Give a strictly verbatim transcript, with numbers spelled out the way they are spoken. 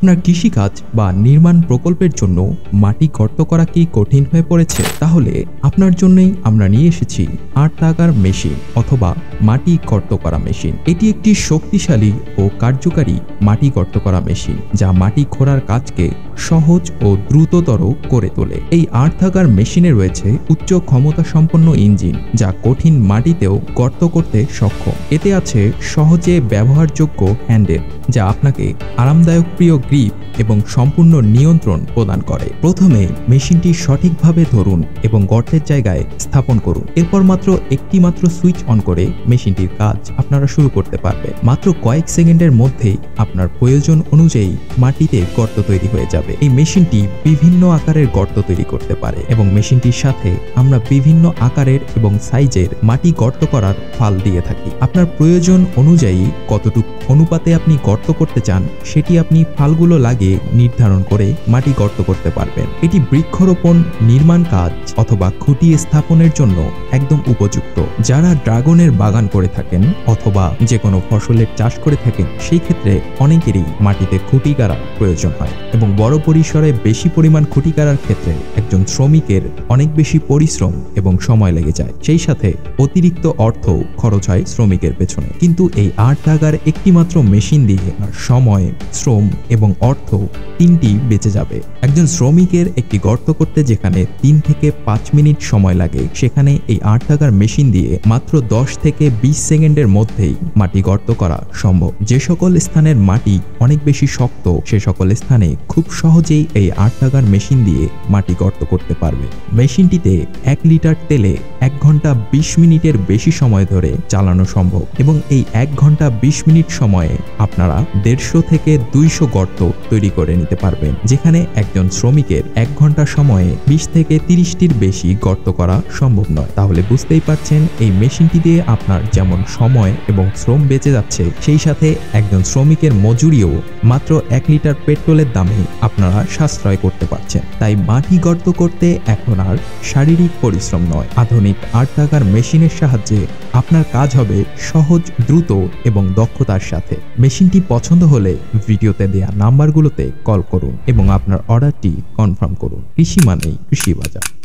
আপনার কৃষিকাজ বা নির্মাণ প্রকল্পের জন্য মাটি গর্ত করা কি কঠিন হয়ে পড়েছে? তাহলে আপনার জন্যই আমরা নিয়ে এসেছি আট টাকার মেশিন অথবা মাটি গর্ত করা মেশিন। এটি একটি শক্তিশালী ও কার্যকারী মাটি গর্ত করা মেশিন যা মাটি খোঁড়ার কাজকে সহজ ও দ্রুততর করে তোলে। এই আট টাকার মেশিনে রয়েছে উচ্চ ক্ষমতা সম্পন্ন ইঞ্জিন যা কঠিন মাটিতেও গর্ত করতে সক্ষম। এতে আছে সহজে ব্যবহারযোগ্য হ্যান্ডেল যা আপনাকে আরামদায়ক প্রিয় গ্রিপ এবং সম্পূর্ণ নিয়ন্ত্রণ প্রদান করে। প্রথমে মেশিনটি সঠিকভাবে ধরুন এবং গর্তের জায়গায় স্থাপন করুন। এরপর মাত্র একটি মাত্র সুইচ অন করে মেশিনটির কাজ আপনারা শুরু করতে পারবেন। মাত্র কয়েক সেকেন্ডের মধ্যেই আপনার প্রয়োজন অনুযায়ী মাটিতে গর্ত তৈরি হয়ে যাবে। এই মেশিনটি বিভিন্ন আকারের গর্ত তৈরি করতে পারে এবং মেশিনটির সাথে আমরা বিভিন্ন আকারের এবং সাইজের মাটি গর্ত করার ফাল দিয়ে থাকি। আপনার প্রয়োজন অনুযায়ী কতটুকু অনুপাতে আপনি গর্ত করতে চান সেটি আপনি ফালগুলো লাগিয়ে নির্ধারণ করে মাটি গর্ত করতে পারবেন। এটি বৃক্ষরোপণ, নির্মাণ কাজ অথবা খুঁটি স্থাপনের জন্য একদম উপযুক্ত। যারা ড্রাগনের বাগান করে থাকেন অথবা যে কোনো ফসলের চাষ করে থাকেন সেই ক্ষেত্রে অনেকেরই মাটিতে খুঁটি গাড়ার প্রয়োজন হয় এবং বড় পরিসরে বেশি পরিমাণ খুঁটি গাড়ার ক্ষেত্রে একজন শ্রমিকের অনেক বেশি পরিশ্রম এবং সময় লেগে যায়। সেই সাথে অতিরিক্ত অর্থ খরচ হয় শ্রমিকের পেছনে। কিন্তু এই আট টাকার একটি মাত্র মেশিন দিয়ে সময়, শ্রম এবং অর্থ তিনটি বেঁচে যাবে। একজন শ্রমিকের একটি গর্ত করতে যেখানে তিন থেকে পাঁচ মিনিট সময় লাগে সেখানে এই আট টাকার মেশিন দিয়ে মাত্র দশ থেকে বিশ সেকেন্ডের মধ্যেই মাটি গর্ত করা সম্ভব। যে সকল স্থানের মাটি অনেক বেশি শক্ত সে সকল স্থানে খুব সহজেই এই আট টাকার মেশিন দিয়ে মাটি গর্ত করতে পারবে। মেশিনটিতে এক লিটার তেলে এক ঘন্টা বিশ মিনিটের বেশি সময় ধরে চালানো সম্ভব এবং এই এক ঘন্টা বিশ মিনিট সময়ে আপনারা দেড়শো থেকে দুইশো গর্ত তৈরি করে নিতে পারবেন, যেখানে একজন শ্রমিকের এক ঘন্টা সময়ে বিশ থেকে তিরিশটির বেশি গর্ত করা সম্ভব নয়। তাহলে বুঝতেই পারছেন এই মেশিনটি দিয়ে আপনার যেমন সময় এবং শ্রম বেঁচে যাচ্ছে সেই সাথে একজন শ্রমিকের মজুরিও মাত্র এক লিটার পেট্রোলের দামে আপনারা সাশ্রয় করতে পারছেন। তাই মাটি গর্ত করতে এখন আর শারীরিক পরিশ্রম নয়, আধুনিক আট টাকার মেশিনের সাহায্যে আপনার কাজ হবে সহজ, দ্রুত এবং দক্ষতার সাথে। মেশিনটি পছন্দ হলে ভিডিওতে দেয়া নাম্বারগুলোতে কল করুন এবং আপনার অর্ডারটি কনফার্ম করুন। কৃষি মানেই কৃষি বাজার।